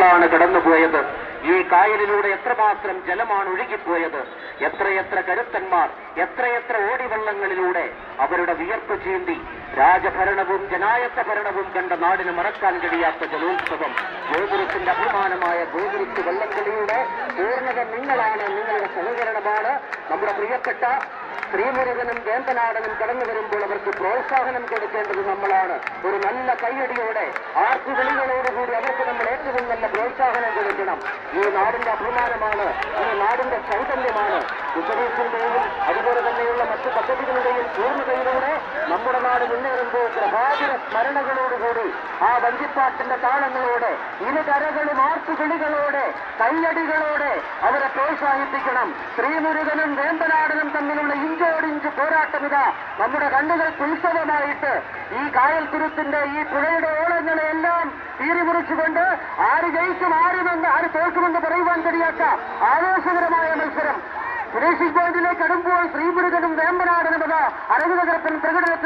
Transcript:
എന്താണ് കടന്നുപോയത്, ഈ കായലിലൂടെ എത്രമാത്രം ജലമാണ് ഒഴുകിപ്പോയത്, എത്രയെത്ര കരുത്തന്മാർ എത്രയെത്ര ഓടിവെള്ളങ്ങളിലൂടെ അവരുടെ വിയർപ്പ് ചീന്തി രാജഭരണവും ജനായത്ത ഭരണവും കണ്ട നാടിന് മറക്കാൻ കഴിയാത്ത ജലോത്സവം. ഗോപുരത്തിന്റെ അഭിമാനമായ ഗോപുരത്ത് വള്ളംകളിയുടെ പൂർണ്ണത നിങ്ങളാണ്, നിങ്ങളുടെ സഹകരണമാണ്. നമ്മുടെ പ്രിയപ്പെട്ട ശ്രീമുരുകനും വേമ്പനാടനും കടന്നു വരുമ്പോൾ അവർക്ക് പ്രോത്സാഹനം കൊടുക്കേണ്ടത് നമ്മളാണ്. ഒരു നല്ല കയ്യടിയോടെ ആർപ്പുവിളികളോടുകൂടി അവർക്ക് നമ്മൾ ഏറ്റവും നല്ല പ്രോത്സാഹനം കൊടുക്കണം. ഈ നാടിന്റെ അഭിമാനമാണ്, ഈ നാടിന്റെ ചൈതന്യമാണ്. ഉത്തരേന്ത്യയുടെയും അതുപോലെ തന്നെയുള്ള മറ്റു പദ്ധതികളുടെയും പൂർണ്ണതയിലൂടെ നമ്മുടെ നാട് മുന്നേറുമ്പോൾ പ്രഭാകര സ്മരണകളോടുകൂടി ആ വഞ്ചിപ്പാട്ടിന്റെ താളങ്ങളോടെ ഇരുകരകളും ആർപ്പുവിളികളോടെ കയ്യടികളോടെ അവരെ പ്രോത്സാഹിപ്പിക്കണം. ശ്രീമുരുകനും വേമ്പനാടനും തമ്മിലുള്ള ഇഞ്ചോടിഞ്ച് പോരാട്ടമിത നമ്മുടെ കണ്ണുകൾക്ക് ഉത്സവമായിട്ട് ഈ കായൽ തുരുത്തിന്റെ ഈ പുഴയുടെ ഓളങ്ങളെയെല്ലാം തീരുമുറിച്ചുകൊണ്ട് ആര് ജയിക്കും ആര് തോൽക്കുമെന്ന് പറയുവാൻ കഴിയാത്ത ആവേശകരമായ മത്സരം ഫിനിഷിംഗ് പോയിന്റിലേക്ക് അടുമ്പോൾ ശ്രീമുരുകനും വേമ്പനാടനും അരങ്ങുതകർപ്പൻ പ്രകടനത്തിൽ